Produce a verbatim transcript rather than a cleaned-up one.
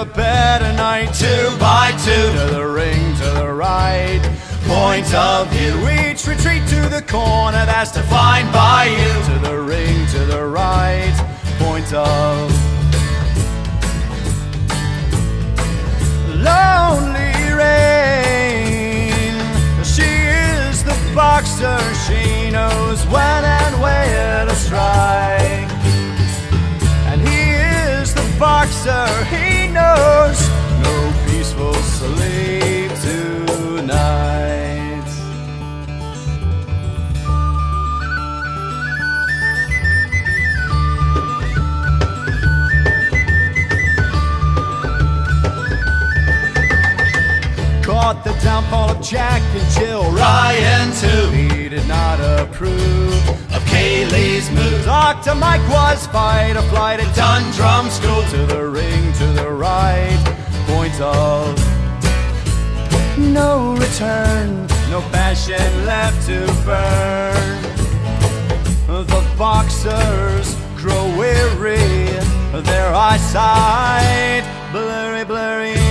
better night. Two by two, to the ring, to the right. Point of view, each retreat to the corner that's defined by you. To the ring, to the right. Point of lonely rain. She is the boxer, she knows when and where to strike. And he is the boxer, he knows no peaceful sleep tonight. Caught the downfall of Jack and Jill, Ryan too. He did not approve of Kaylee's move. Doctor Mike was fight or flight at Dundrum School. To the ring, to the right. Point of no return, no passion left to burn. The boxers grow weary, their eyesight blurry, blurry.